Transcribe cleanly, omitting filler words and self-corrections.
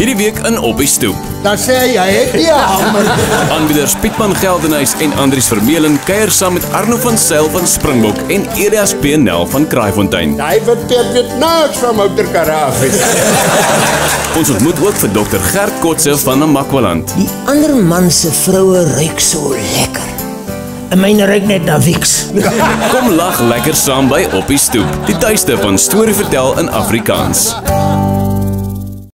Hierdie week in Op die Stoep. Dan sê jy, ek die hamer. Aanbieders Pietman Geldenhuys en Andries Vermeulen kuier saam met Arno van Zyl van Springbok en Elias P. Nel van Kraaifontein. Hy weet niks van motorkaraffie. Ons ontmoet ook vir Dr. Gert Kotse van Namakwaland. Die ander man se vroue ruik so lekker. En myne ruik net na Vicks. Kom lag lekker saam by Op die Stoep, die tuiste van storie vertel in Afrikaans.